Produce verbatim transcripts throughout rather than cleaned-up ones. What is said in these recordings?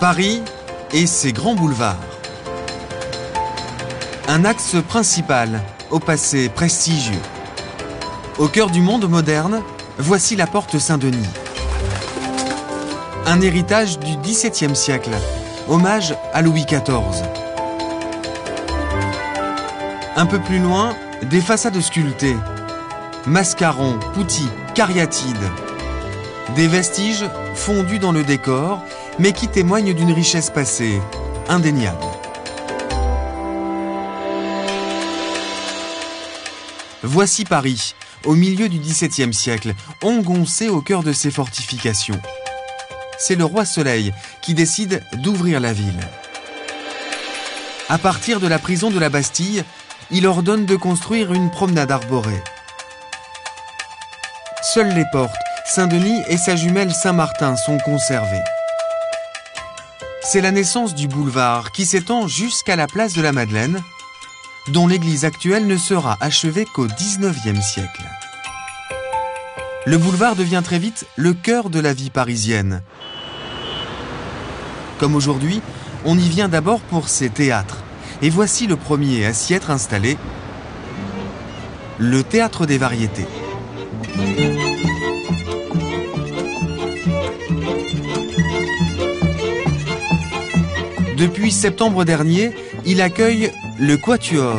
Paris et ses grands boulevards. Un axe principal au passé prestigieux. Au cœur du monde moderne, voici la porte Saint-Denis. Un héritage du dix-septième siècle, hommage à Louis quatorze. Un peu plus loin, des façades sculptées. Mascarons, poutis, cariatides. Des vestiges fondus dans le décor, mais qui témoignent d'une richesse passée, indéniable. Voici Paris, au milieu du dix-septième siècle, engoncé au cœur de ses fortifications. C'est le roi Soleil qui décide d'ouvrir la ville. À partir de la prison de la Bastille, il ordonne de construire une promenade arborée. Seules les portes, Saint-Denis et sa jumelle Saint-Martin sont conservées. C'est la naissance du boulevard qui s'étend jusqu'à la place de la Madeleine, dont l'église actuelle ne sera achevée qu'au dix-neuvième siècle. Le boulevard devient très vite le cœur de la vie parisienne. Comme aujourd'hui, on y vient d'abord pour ses théâtres. Et voici le premier à s'y être installé, le Théâtre des Variétés. Depuis septembre dernier, il accueille le Quatuor.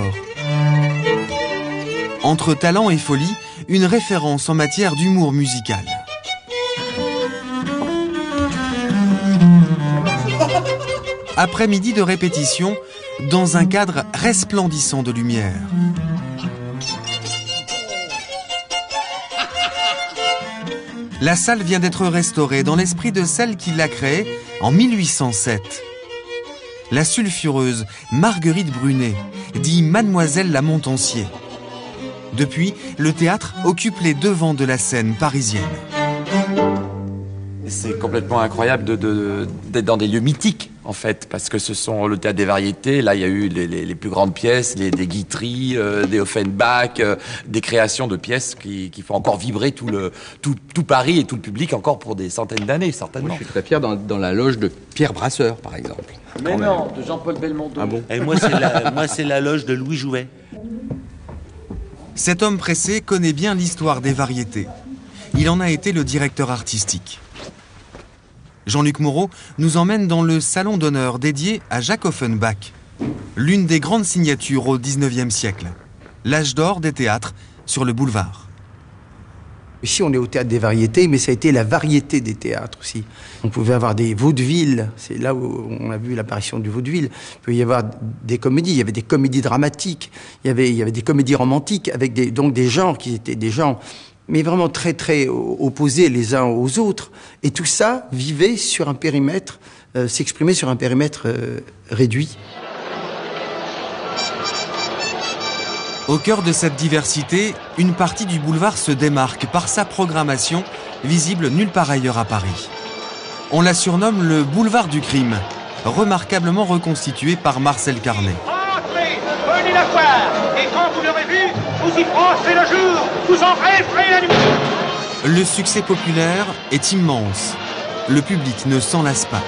Entre talent et folie, une référence en matière d'humour musical. Après-midi de répétition, dans un cadre resplendissant de lumière. La salle vient d'être restaurée dans l'esprit de celle qui l'a créée en mille huit cent sept. La sulfureuse Marguerite Brunet, dit Mademoiselle la Montancier. Depuis, le théâtre occupe les devants de la scène parisienne. C'est complètement incroyable de, de, d'être dans des lieux mythiques, en fait, parce que ce sont le Théâtre des Variétés. Là, il y a eu les, les, les plus grandes pièces, les, des Guitry, euh, des Offenbach, euh, des créations de pièces qui, qui font encore vibrer tout, le, tout, tout Paris et tout le public encore pour des centaines d'années, certainement. Moi, je suis très fier dans, dans la loge de Pierre Brasseur, par exemple. Mais non, de Jean-Paul Belmondo. Ah bon? Et moi, c'est la, moi, c'est la loge de Louis Jouvet. Cet homme pressé connaît bien l'histoire des variétés. Il en a été le directeur artistique. Jean-Luc Moreau nous emmène dans le salon d'honneur dédié à Jacques Offenbach, l'une des grandes signatures au dix-neuvième siècle, l'âge d'or des théâtres sur le boulevard. Ici, on est au Théâtre des Variétés, mais ça a été la variété des théâtres aussi. On pouvait avoir des vaudevilles, c'est là où on a vu l'apparition du vaudeville. Il peut y avoir des comédies, il y avait des comédies dramatiques, il y avait, il y avait des comédies romantiques, avec des, donc des genres qui étaient des genres, mais vraiment très très opposés les uns aux autres. Et tout ça vivait sur un périmètre, euh, s'exprimait sur un périmètre euh, réduit. Au cœur de cette diversité, une partie du boulevard se démarque par sa programmation, visible nulle part ailleurs à Paris. On la surnomme le boulevard du crime, remarquablement reconstitué par Marcel Carnet. Entrez, venez la voir, et quand vous l'aurez vu, vous y pensez le jour, vous en rêverez la nuit. Le succès populaire est immense. Le public ne s'en lasse pas.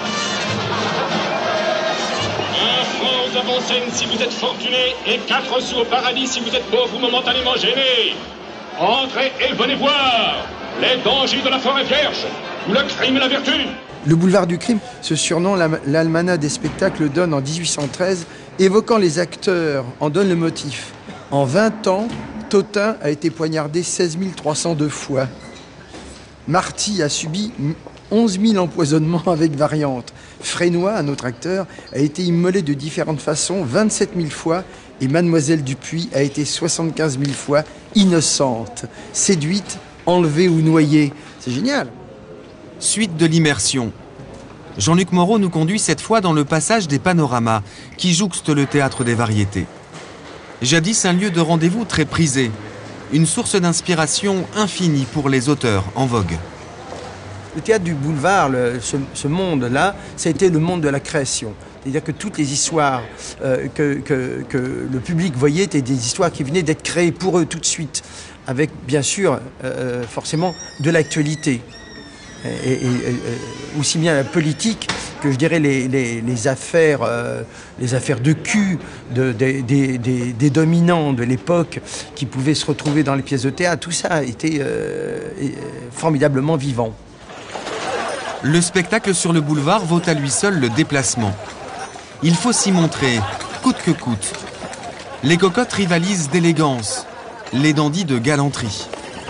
Si vous êtes fortuné et quatre sous au paradis si vous êtes pauvre ou momentanément gêné. Entrez et venez voir les dangers de la forêt vierge ou le crime et la vertu. Le boulevard du crime, ce surnom, l'almanach des spectacles donne en dix-huit cent treize, évoquant les acteurs, en donne le motif. En vingt ans, Tautin a été poignardé seize mille trois cent deux fois. Marty a subi onze mille empoisonnements avec variantes. Frénois, un autre acteur, a été immolé de différentes façons vingt-sept mille fois et Mademoiselle Dupuis a été soixante-quinze mille fois innocente, séduite, enlevée ou noyée. C'est génial. Suite de l'immersion. Jean-Luc Moreau nous conduit cette fois dans le passage des panoramas qui jouxte le Théâtre des Variétés. Jadis un lieu de rendez-vous très prisé, une source d'inspiration infinie pour les auteurs en vogue. Le théâtre du boulevard, le, ce, ce monde-là, ça a été le monde de la création. C'est-à-dire que toutes les histoires euh, que, que, que le public voyait étaient des histoires qui venaient d'être créées pour eux tout de suite, avec bien sûr, euh, forcément, de l'actualité. et, et, et, aussi bien la politique que je dirais les, les, les, affaires, euh, les affaires de cul de, de, de, de, des dominants de l'époque qui pouvaient se retrouver dans les pièces de théâtre. Tout ça a été euh, formidablement vivant. Le spectacle sur le boulevard vaut à lui seul le déplacement. Il faut s'y montrer, coûte que coûte. Les cocottes rivalisent d'élégance, les dandys de galanterie.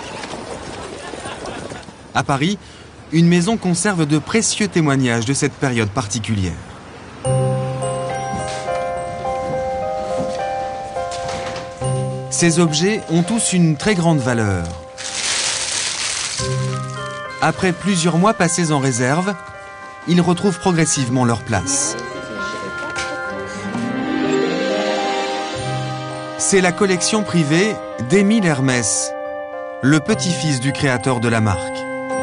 À Paris, une maison conserve de précieux témoignages de cette période particulière. Ces objets ont tous une très grande valeur. Après plusieurs mois passés en réserve, ils retrouvent progressivement leur place. C'est la collection privée d'Émile Hermès, le petit-fils du créateur de la marque.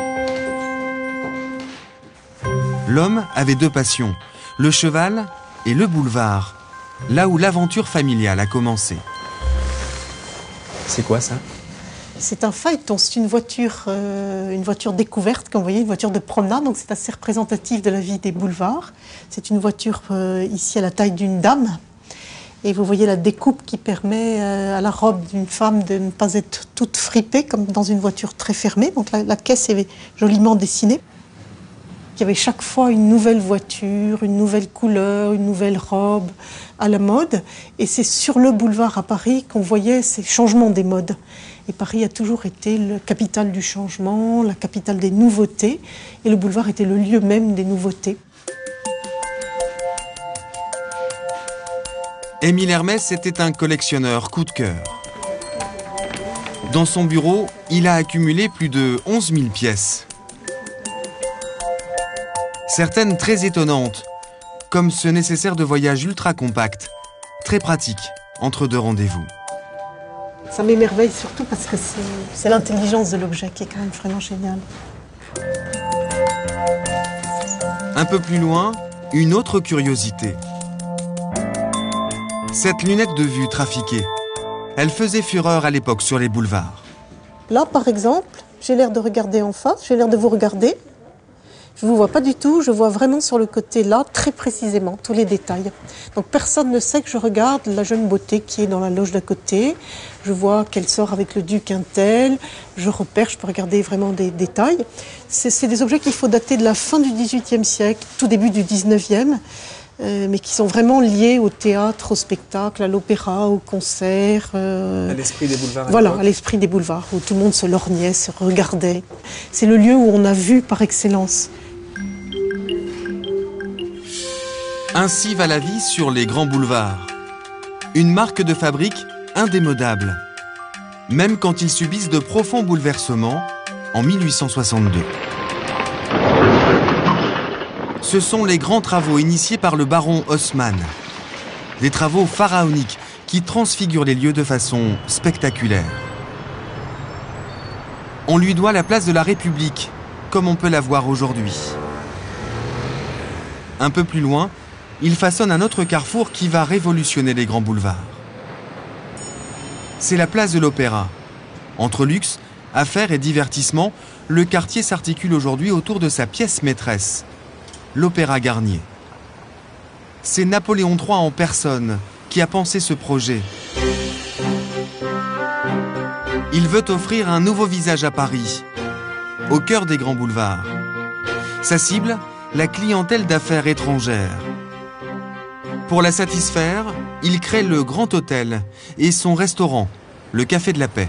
L'homme avait deux passions, le cheval et le boulevard, là où l'aventure familiale a commencé. C'est quoi ça ? C'est un phaéton, c'est une voiture, euh, une voiture découverte, comme vous voyez, une voiture de promenade, donc c'est assez représentatif de la vie des boulevards. C'est une voiture euh, ici à la taille d'une dame. Et vous voyez la découpe qui permet euh, à la robe d'une femme de ne pas être toute fripée, comme dans une voiture très fermée. Donc la, la caisse est joliment dessinée. Il y avait chaque fois une nouvelle voiture, une nouvelle couleur, une nouvelle robe à la mode. Et c'est sur le boulevard à Paris qu'on voyait ces changements des modes. Et Paris a toujours été la capitale du changement, la capitale des nouveautés. Et le boulevard était le lieu même des nouveautés. Émile Hermès était un collectionneur coup de cœur. Dans son bureau, il a accumulé plus de onze mille pièces. Certaines très étonnantes, comme ce nécessaire de voyage ultra compact, très pratique, entre deux rendez-vous. Ça m'émerveille surtout parce que c'est l'intelligence de l'objet qui est quand même vraiment géniale. Un peu plus loin, une autre curiosité. Cette lunette de vue trafiquée, elle faisait fureur à l'époque sur les boulevards. Là, par exemple, j'ai l'air de regarder en face, j'ai l'air de vous regarder. Je ne vous vois pas du tout, je vois vraiment sur le côté là, très précisément, tous les détails. Donc personne ne sait que je regarde la jeune beauté qui est dans la loge d'à côté. Je vois qu'elle sort avec le duc un tel, je repère, je peux regarder vraiment des détails. C'est des objets qu'il faut dater de la fin du dix-huitième siècle, tout début du dix-neuvième, euh, mais qui sont vraiment liés au théâtre, au spectacle, à l'opéra, au concert. Euh, à l'esprit des boulevards. Voilà, à l'esprit des boulevards, où tout le monde se lorgnait, se regardait. C'est le lieu où on a vu par excellence. Ainsi va la vie sur les grands boulevards. Une marque de fabrique indémodable, même quand ils subissent de profonds bouleversements en mille huit cent soixante-deux. Ce sont les grands travaux initiés par le baron Haussmann. Des travaux pharaoniques qui transfigurent les lieux de façon spectaculaire. On lui doit la place de la République, comme on peut la voir aujourd'hui. Un peu plus loin, il façonne un autre carrefour qui va révolutionner les grands boulevards. C'est la place de l'Opéra. Entre luxe, affaires et divertissement, le quartier s'articule aujourd'hui autour de sa pièce maîtresse, l'Opéra Garnier. C'est Napoléon trois en personne qui a pensé ce projet. Il veut offrir un nouveau visage à Paris, au cœur des grands boulevards. Sa cible, la clientèle d'affaires étrangères. Pour la satisfaire, il crée le Grand Hôtel et son restaurant, le Café de la Paix.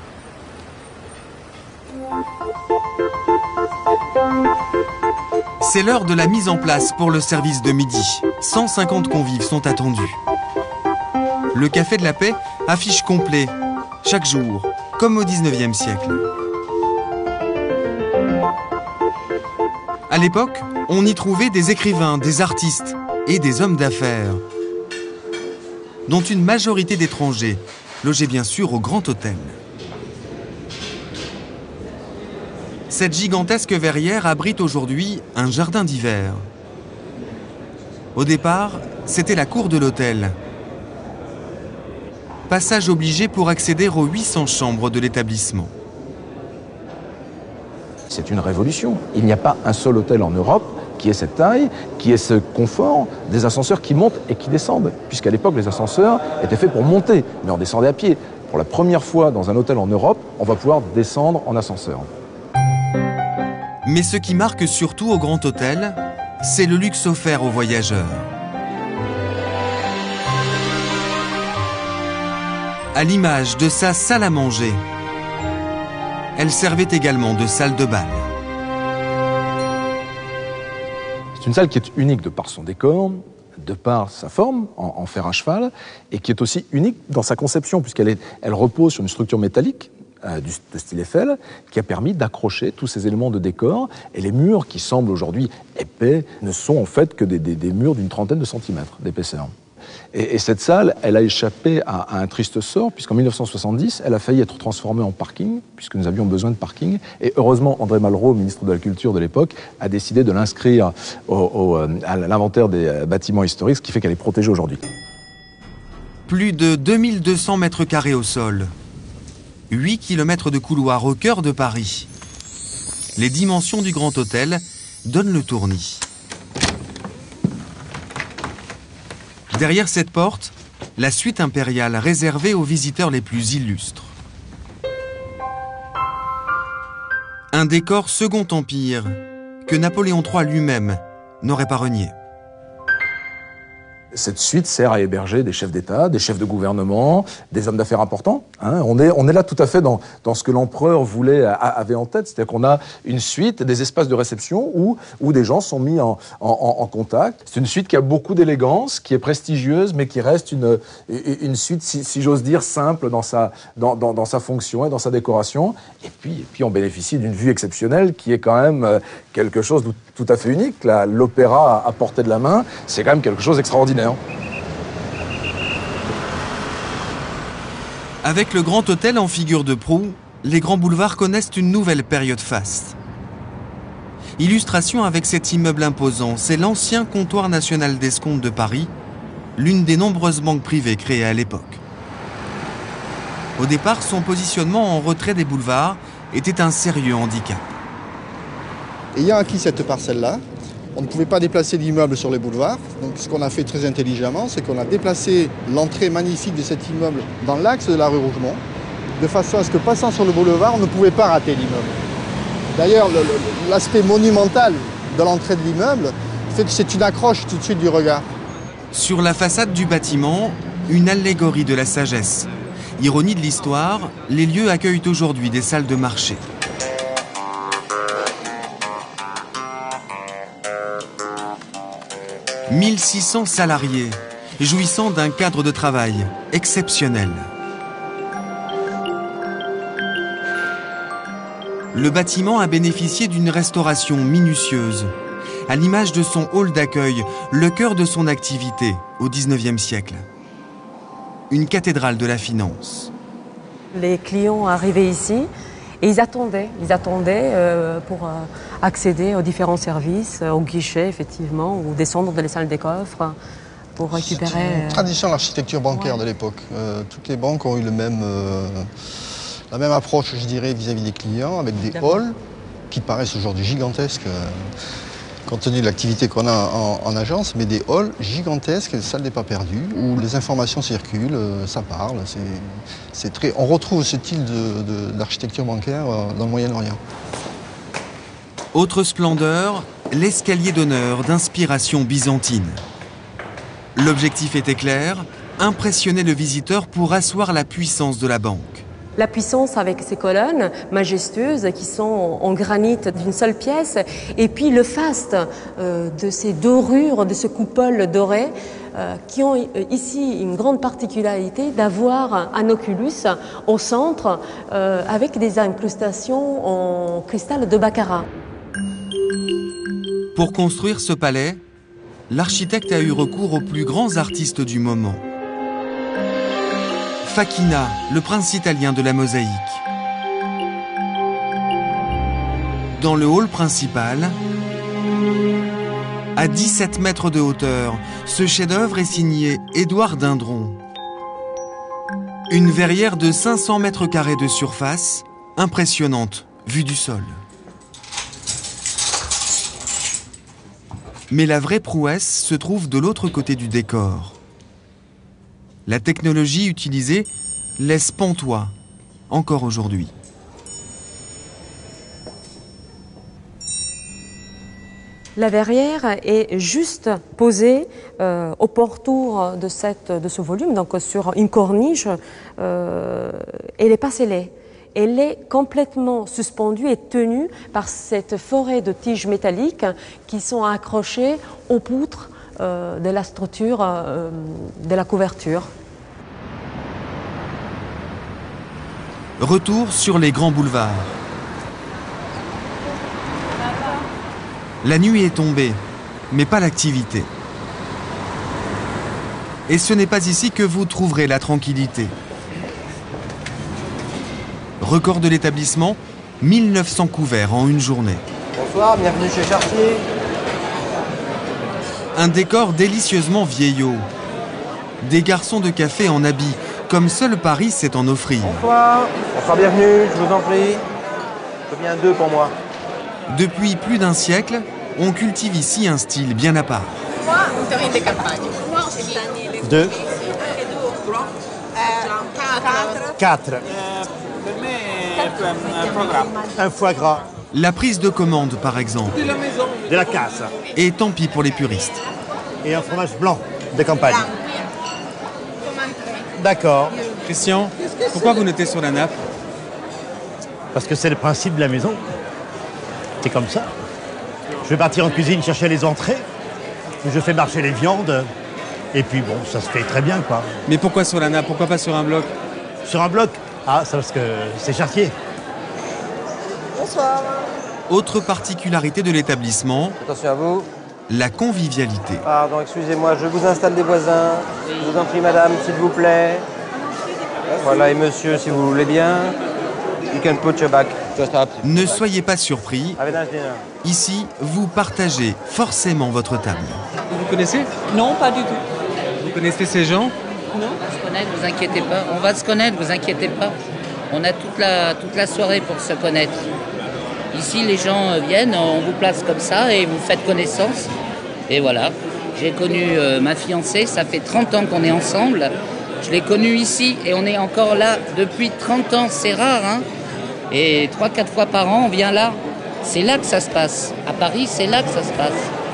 C'est l'heure de la mise en place pour le service de midi. cent cinquante convives sont attendus. Le Café de la Paix affiche complet, chaque jour, comme au dix-neuvième siècle. À l'époque, on y trouvait des écrivains, des artistes et des hommes d'affaires, dont une majorité d'étrangers, logés bien sûr au Grand Hôtel. Cette gigantesque verrière abrite aujourd'hui un jardin d'hiver. Au départ, c'était la cour de l'hôtel. Passage obligé pour accéder aux huit cents chambres de l'établissement. c'est une révolution. Il n'y a pas un seul hôtel en Europe qui ait cette taille, qui ait ce confort, des ascenseurs qui montent et qui descendent. Puisqu'à l'époque, les ascenseurs étaient faits pour monter, mais on descendait à pied. Pour la première fois dans un hôtel en Europe, on va pouvoir descendre en ascenseur. Mais ce qui marque surtout au Grand Hôtel, c'est le luxe offert aux voyageurs. À l'image de sa salle à manger, elle servait également de salle de bal. C'est une salle qui est unique de par son décor, de par sa forme en, en fer à cheval, et qui est aussi unique dans sa conception, puisqu'elle est, elle repose sur une structure métallique euh, du, de style Eiffel, qui a permis d'accrocher tous ces éléments de décor. Et les murs, qui semblent aujourd'hui épais, ne sont en fait que des, des, des murs d'une trentaine de centimètres d'épaisseur. Et, et cette salle, elle a échappé à, à un triste sort, puisqu'en mille neuf cent soixante-dix, elle a failli être transformée en parking, puisque nous avions besoin de parking. Et heureusement, André Malraux, ministre de la Culture de l'époque, a décidé de l'inscrire au, au, à l'inventaire des bâtiments historiques, ce qui fait qu'elle est protégée aujourd'hui. Plus de deux mille deux cents mètres carrés au sol, huit kilomètres de couloir au cœur de Paris. Les dimensions du Grand Hôtel donnent le tournis. Derrière cette porte, la suite impériale réservée aux visiteurs les plus illustres. Un décor Second Empire que Napoléon trois lui-même n'aurait pas renié. Cette suite sert à héberger des chefs d'État, des chefs de gouvernement, des hommes d'affaires importants. Hein. On est, on est là tout à fait dans, dans ce que l'empereur voulait, avait en tête. C'est-à-dire qu'on a une suite, des espaces de réception où, où des gens sont mis en, en, en contact. C'est une suite qui a beaucoup d'élégance, qui est prestigieuse, mais qui reste une, une suite, si, si j'ose dire, simple dans sa, dans, dans, dans sa fonction et dans sa décoration. Et puis, et puis on bénéficie d'une vue exceptionnelle qui est quand même quelque chose de tout à fait unique. L'opéra à portée de la main, c'est quand même quelque chose d'extraordinaire. Avec le Grand Hôtel en figure de proue, les grands boulevards connaissent une nouvelle période faste. Illustration avec cet immeuble imposant, c'est l'ancien comptoir national d'escompte de Paris, l'une des nombreuses banques privées créées à l'époque. Au départ, son positionnement en retrait des boulevards était un sérieux handicap. Ayant acquis cette parcelle-là, on ne pouvait pas déplacer l'immeuble sur les boulevards. Donc ce qu'on a fait très intelligemment, c'est qu'on a déplacé l'entrée magnifique de cet immeuble dans l'axe de la rue Rougemont, de façon à ce que passant sur le boulevard, on ne pouvait pas rater l'immeuble. D'ailleurs, l'aspect monumental de l'entrée de l'immeuble fait que c'est une accroche tout de suite du regard. Sur la façade du bâtiment, une allégorie de la sagesse. Ironie de l'histoire, les lieux accueillent aujourd'hui des salles de marché. mille six cents salariés, jouissant d'un cadre de travail exceptionnel. Le bâtiment a bénéficié d'une restauration minutieuse, à l'image de son hall d'accueil, le cœur de son activité au dix-neuvième siècle. Une cathédrale de la finance. Les clients arrivaient ici et ils attendaient, ils attendaient euh, pour euh, accéder aux différents services, euh, au guichet effectivement, ou descendre dans les salles des coffres pour récupérer... C'est une tradition de l'architecture bancaire ouais. de l'époque. Euh, toutes les banques ont eu le même, euh, la même approche, je dirais, vis-à-vis des clients, avec des halls qui paraissent aujourd'hui gigantesques, euh, compte tenu de l'activité qu'on a en, en agence, mais des halls gigantesques, des salles des pas perdus, où les informations circulent, euh, ça parle. C'est très... On retrouve ce style d'architecture bancaire euh, dans le Moyen-Orient. Autre splendeur, l'escalier d'honneur d'inspiration byzantine. L'objectif était clair, impressionner le visiteur pour asseoir la puissance de la banque. La puissance avec ces colonnes majestueuses qui sont en granit d'une seule pièce, et puis le faste euh, de ces dorures, de ce coupole doré, euh, qui ont ici une grande particularité d'avoir un oculus au centre euh, avec des incrustations en cristal de baccarat. Pour construire ce palais, l'architecte a eu recours aux plus grands artistes du moment. Facchina, le prince italien de la mosaïque. Dans le hall principal, à dix-sept mètres de hauteur, ce chef-d'œuvre est signé Édouard Dindron. Une verrière de cinq cents mètres carrés de surface, impressionnante, vue du sol. Mais la vraie prouesse se trouve de l'autre côté du décor. La technologie utilisée laisse pantois, encore aujourd'hui. La verrière est juste posée euh, au pourtour de, cette, de ce volume, donc sur une corniche. Euh, elle n'est pas scellée. Elle est complètement suspendue et tenue par cette forêt de tiges métalliques qui sont accrochées aux poutres euh, de la structure euh, de la couverture. Retour sur les grands boulevards. La nuit est tombée, mais pas l'activité. Et ce n'est pas ici que vous trouverez la tranquillité. Record de l'établissement, mille neuf cents couverts en une journée. Bonsoir, bienvenue chez Chartier. Un décor délicieusement vieillot. Des garçons de café en habit, comme seul Paris sait en offrir. Bonsoir, bonsoir, bienvenue, je vous en prie. Je veux bien deux pour moi. Depuis plus d'un siècle, on cultive ici un style bien à part. Deux. Quatre. Un foie gras. La prise de commande, par exemple. De la casse. Et tant pis pour les puristes. Et un fromage blanc de campagne. D'accord. Christian, pourquoi vous notez sur la nappe? Parce que c'est le principe de la maison. C'est comme ça. Je vais partir en cuisine chercher les entrées. Je fais marcher les viandes. Et puis bon, ça se fait très bien, quoi. Mais pourquoi sur la nappe? Pourquoi pas sur un bloc? Sur un bloc? Ah, c'est parce que c'est Chartier. Bonsoir. Autre particularité de l'établissement, Attention à vous. la convivialité. Pardon, excusez-moi, je vous installe des voisins. Je vous en prie, madame, s'il vous plaît. Voilà, et monsieur, si vous voulez bien. You can put your back. Ne soyez pas surpris, Have a nice dinner. ici, vous partagez forcément votre table. Vous vous connaissez? Non, pas du tout. Vous connaissez ces gens? Non. On se connaît, vous inquiétez pas. On va se connaître, vous inquiétez pas. On a toute la, toute la soirée pour se connaître. Ici, les gens viennent, on vous place comme ça et vous faites connaissance. Et voilà. J'ai connu euh, ma fiancée, ça fait trente ans qu'on est ensemble. Je l'ai connue ici et on est encore là depuis trente ans. C'est rare, hein. Et trois quatre fois par an, on vient là. C'est là que ça se passe. À Paris, c'est là que ça se passe.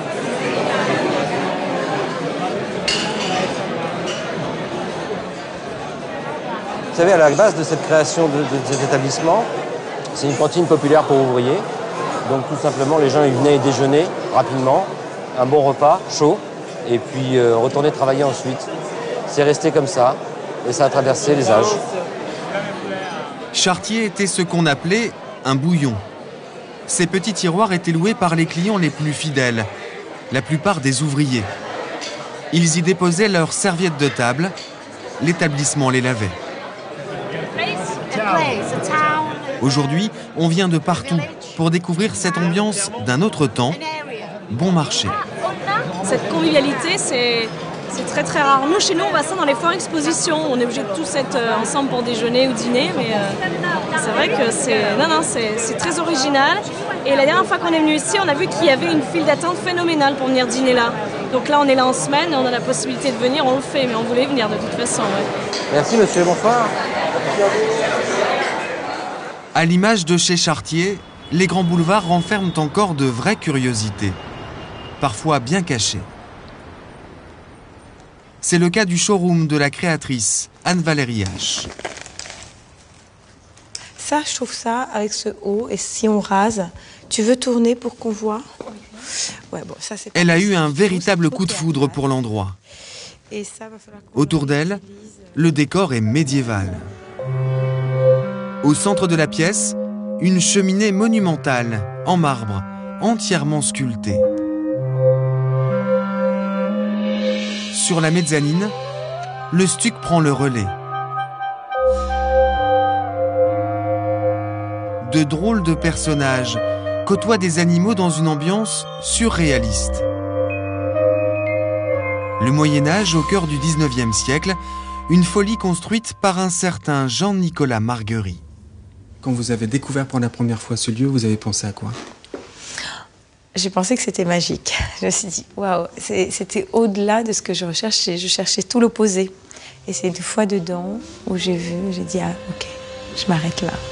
Vous savez, à la base de cette création de, de, de cet établissement, c'est une cantine populaire pour ouvriers. Donc tout simplement, les gens ils venaient déjeuner rapidement, un bon repas, chaud, et puis euh, retourner travailler ensuite. C'est resté comme ça, et ça a traversé les âges. Chartier était ce qu'on appelait un bouillon. Ces petits tiroirs étaient loués par les clients les plus fidèles, la plupart des ouvriers. Ils y déposaient leurs serviettes de table, l'établissement les lavait. Aujourd'hui, on vient de partout pour découvrir cette ambiance d'un autre temps. Bon marché. Cette convivialité, c'est c'est très très rare. Nous, chez nous, on va ça dans les foires expositions. On est obligé de tous être ensemble pour déjeuner ou dîner, mais euh, c'est vrai que c'est non non, c'est c'est très original. Et la dernière fois qu'on est venu ici, on a vu qu'il y avait une file d'attente phénoménale pour venir dîner là. Donc là, on est là en semaine, et on a la possibilité de venir, on le fait, mais on voulait venir de toute façon. Ouais. Merci monsieur, bonsoir. À l'image de chez Chartier, les grands boulevards renferment encore de vraies curiosités, parfois bien cachées. C'est le cas du showroom de la créatrice Anne-Valérie H. Ça, je trouve ça, avec ce haut, et si on rase, tu veux tourner pour qu'on voit? Ouais, bon, ça, c'est Elle a eu un véritable coup de foudre pour l'endroit. Et ça, va falloir qu'on Autour d'elle, le décor est médiéval. Au centre de la pièce, une cheminée monumentale, en marbre, entièrement sculptée. Sur la mezzanine, le stuc prend le relais. De drôles de personnages côtoient des animaux dans une ambiance surréaliste. Le Moyen-Âge au cœur du dix-neuvième siècle, une folie construite par un certain Jean-Nicolas Marguerie. Quand vous avez découvert pour la première fois ce lieu, vous avez pensé à quoi? J'ai pensé que c'était magique. Je me suis dit, waouh, c'était au-delà de ce que je recherchais. Je cherchais tout l'opposé. Et c'est une fois dedans où j'ai vu, j'ai dit, ah, ok, je m'arrête là.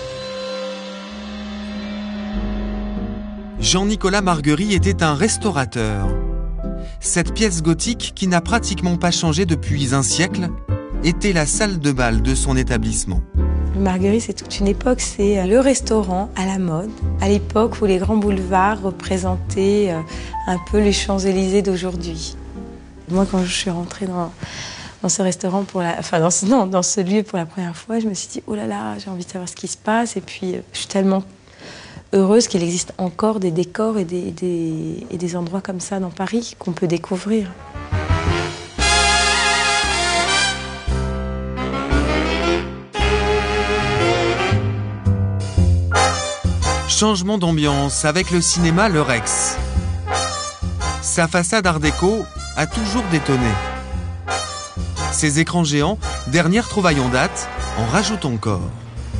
Jean-Nicolas Marguerie était un restaurateur. Cette pièce gothique, qui n'a pratiquement pas changé depuis un siècle, était la salle de bal de son établissement. Le Marguerie, c'est toute une époque, c'est le restaurant à la mode, à l'époque où les grands boulevards représentaient un peu les Champs-Élysées d'aujourd'hui. Moi, quand je suis rentrée dans, dans ce restaurant, pour la, enfin dans ce, non, dans ce lieu pour la première fois, je me suis dit, oh là là, j'ai envie de savoir ce qui se passe. Et puis, je suis tellement heureuse qu'il existe encore des décors et des, des, et des endroits comme ça dans Paris qu'on peut découvrir. Changement d'ambiance avec le cinéma Le Rex. Sa façade art déco a toujours détonné. Ses écrans géants, dernière trouvaille en date, en rajoutent encore.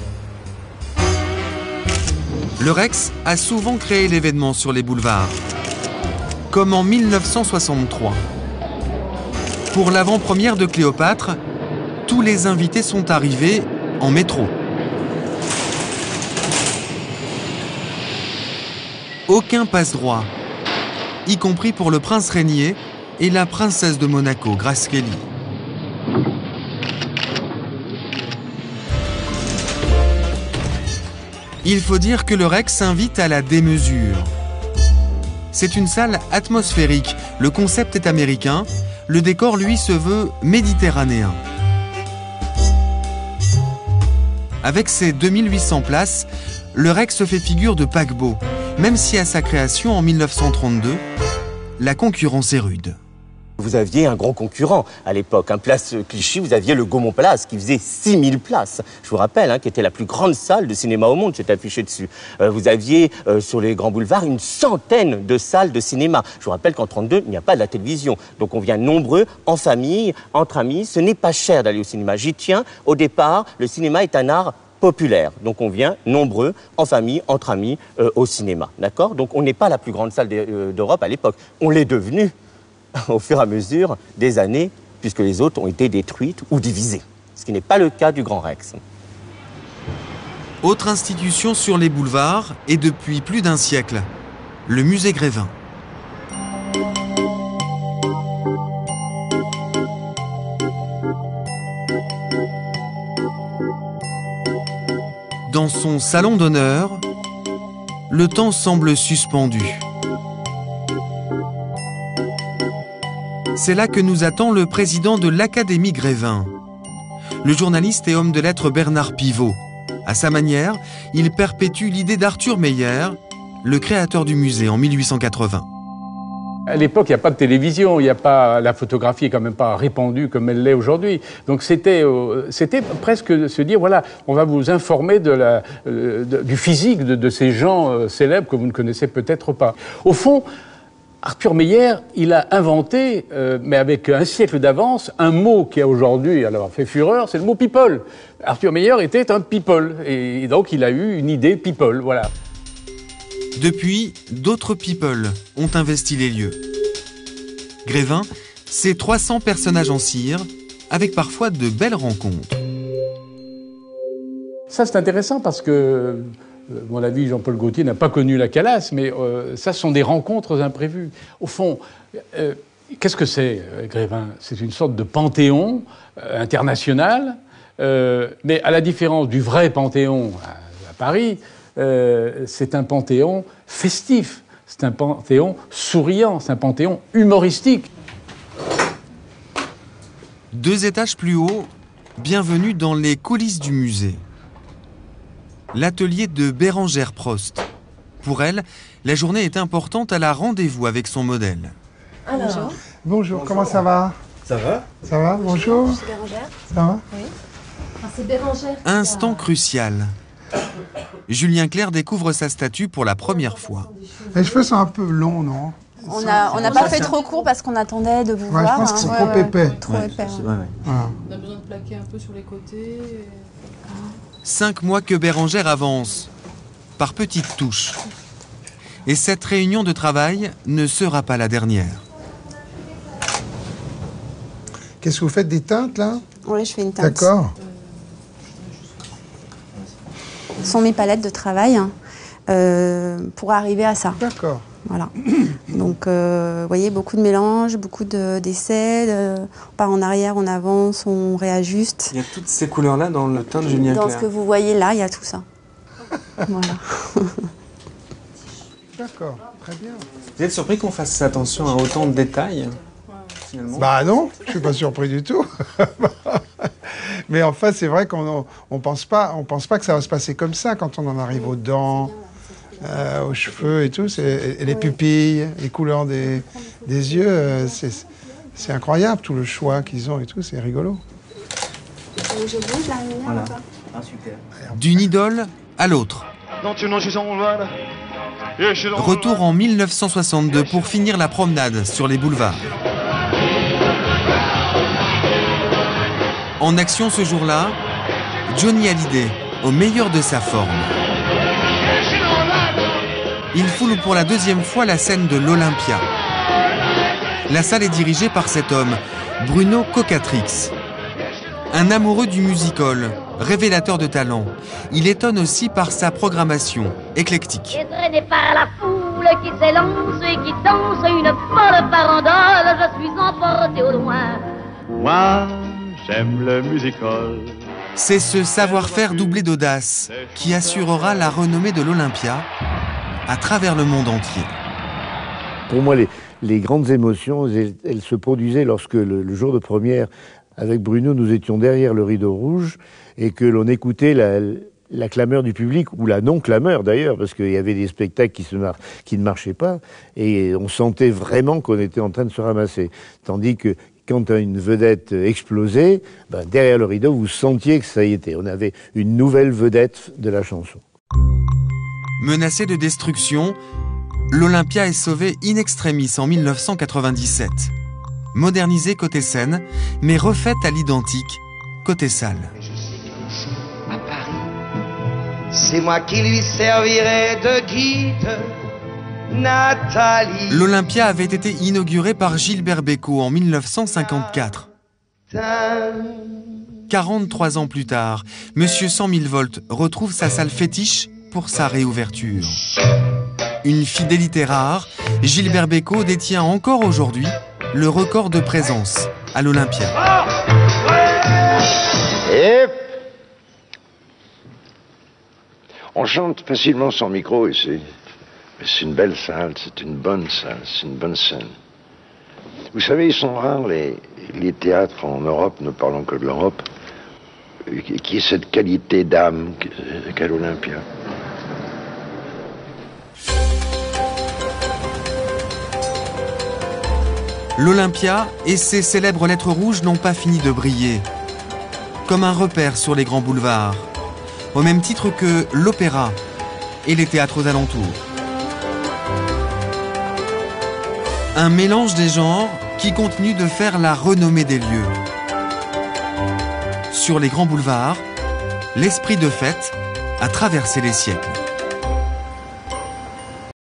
Le Rex a souvent créé l'événement sur les boulevards, comme en mille neuf cent soixante-trois. Pour l'avant-première de Cléopâtre, tous les invités sont arrivés en métro. Aucun passe-droit, y compris pour le prince régnier et la princesse de Monaco, Grace Kelly. Il faut dire que le Rex invite à la démesure. C'est une salle atmosphérique, le concept est américain, le décor lui se veut méditerranéen. Avec ses deux mille huit cents places, le Rex fait figure de paquebot, même si à sa création en mille neuf cent trente-deux, la concurrence est rude. Vous aviez un gros concurrent à l'époque, un Place Clichy, vous aviez le Gaumont Palace qui faisait six mille places, je vous rappelle, hein, qui était la plus grande salle de cinéma au monde, c'est affiché dessus. Euh, vous aviez euh, sur les grands boulevards une centaine de salles de cinéma. Je vous rappelle qu'en trente-deux, il n'y a pas de la télévision, donc on vient nombreux, en famille, entre amis, ce n'est pas cher d'aller au cinéma. J'y tiens, au départ, le cinéma est un art populaire. Donc on vient nombreux, en famille, entre amis, euh, au cinéma. D'accord ? Donc on n'est pas la plus grande salle d'Europe à l'époque. On l'est devenu au fur et à mesure des années, puisque les autres ont été détruites ou divisées. Ce qui n'est pas le cas du Grand Rex. Autre institution sur les boulevards, et depuis plus d'un siècle, le musée Grévin. Dans son salon d'honneur, le temps semble suspendu. C'est là que nous attend le président de l'Académie Grévin, le journaliste et homme de lettres Bernard Pivot. À sa manière, il perpétue l'idée d'Arthur Meyer, le créateur du musée en mille huit cent quatre-vingts. À l'époque, il n'y a pas de télévision, il n'y a pas, la photographie n'est quand même pas répandue comme elle l'est aujourd'hui. Donc c'était, euh, c'était presque se dire, voilà, on va vous informer de la, euh, de, du physique de, de ces gens euh, célèbres que vous ne connaissez peut-être pas. Au fond, Arthur Meyer, il a inventé, euh, mais avec un siècle d'avance, un mot qui a aujourd'hui alors fait fureur, c'est le mot people. Arthur Meyer était un people, et donc il a eu une idée people, voilà. Depuis, d'autres people ont investi les lieux. Grévin, c'est trois cents personnages en cire, avec parfois de belles rencontres. Ça, c'est intéressant parce que, à mon avis, Jean-Paul Gaultier n'a pas connu la Calas, mais euh, ça sont des rencontres imprévues. Au fond, euh, qu'est-ce que c'est, euh, Grévin ? C'est une sorte de panthéon euh, international, euh, mais à la différence du vrai panthéon à, à Paris, euh, c'est un panthéon festif, c'est un panthéon souriant, c'est un panthéon humoristique. Deux étages plus haut, bienvenue dans les coulisses du musée. L'atelier de Bérengère Prost. Pour elle, la journée est importante, elle a rendez-vous avec son modèle. Alors. Bonjour. Bonjour, comment ça va ? Ça va ? Ça va, bonjour. C'est Bérengère ? Ça va ? Oui. Ah, c'est Bérengère. Instant crucial. Julien Clerc découvre sa statue pour la première fois. Les cheveux sont un peu longs, non ? On n'a on a pas fait trop court parce qu'on attendait de vous ouais, voir. Je pense qu'ils sont hein. trop ouais, épais. Ouais. Trop ouais, épais. Ouais. Ouais. Voilà. On a besoin de plaquer un peu sur les côtés. Et... Cinq mois que Bérengère avance, par petites touches. Et cette réunion de travail ne sera pas la dernière. Qu'est-ce que vous faites, des teintes, là? Oui, je fais une teinte. D'accord. Ce sont mes palettes de travail hein, euh, pour arriver à ça. D'accord. Voilà. Donc, euh, vous voyez, beaucoup de mélanges, beaucoup d'essais. De, on part en arrière, on avance, on réajuste. Il y a toutes ces couleurs-là dans le teint de Julien Clerc. Dans ce que vous voyez là, il y a tout ça. Voilà. D'accord, très bien. Vous êtes surpris qu'on fasse attention à autant de détails, finalement? Bah non, je suis pas surpris du tout. Mais en fait, c'est vrai qu'on on pense pas, on pense pas que ça va se passer comme ça quand on en arrive aux dents, euh, aux cheveux et tout. Et les pupilles, les couleurs des, des yeux, euh, c'est incroyable tout le choix qu'ils ont et tout. C'est rigolo. Voilà. Ah, super. D'une idole à l'autre. Retour en mille neuf cent soixante-deux pour finir la promenade sur les boulevards. En action ce jour-là, Johnny Hallyday, au meilleur de sa forme. Il foule pour la deuxième fois la scène de l'Olympia. La salle est dirigée par cet homme, Bruno Cocatrix. Un amoureux du music-hall, révélateur de talent. Il étonne aussi par sa programmation, éclectique. Traîné par la foule qui s'élance et qui danse une folle farandole, je suis emporté au loin. Moi, j'aime le music-hall. C'est ce savoir-faire doublé d'audace qui assurera la renommée de l'Olympia à travers le monde entier. Pour moi, les, les grandes émotions, elles, elles se produisaient lorsque le, le jour de première, avec Bruno, nous étions derrière le rideau rouge et que l'on écoutait la, la clameur du public, ou la non-clameur d'ailleurs, parce qu'il y avait des spectacles qui, se mar qui ne marchaient pas, et on sentait vraiment qu'on était en train de se ramasser. Tandis que quand une vedette explosait, ben, derrière le rideau, vous sentiez que ça y était. On avait une nouvelle vedette de la chanson. Menacé de destruction, l'Olympia est sauvé in extremis en mille neuf cent quatre-vingt-dix-sept. Modernisée côté scène, mais refaite à l'identique côté salle. À Paris, c'est moi qui lui servirai de guide, Nathalie. L'Olympia avait été inaugurée par Gilbert Bécaud en mille neuf cent cinquante-quatre. quarante-trois ans plus tard, Monsieur cent mille volts retrouve sa salle fétiche pour sa réouverture. Une fidélité rare, Gilbert Bécaud détient encore aujourd'hui le record de présence à l'Olympia. Et on chante facilement sans micro ici. Mais c'est une belle salle, c'est une bonne salle, c'est une bonne scène. Vous savez, ils sont rares les, les théâtres en Europe, ne parlons que de l'Europe, qui aient cette qualité d'âme qu'a l'Olympia. L'Olympia et ses célèbres lettres rouges n'ont pas fini de briller, comme un repère sur les grands boulevards, au même titre que l'opéra et les théâtres aux alentours. Un mélange des genres qui continue de faire la renommée des lieux. Sur les grands boulevards, l'esprit de fête a traversé les siècles.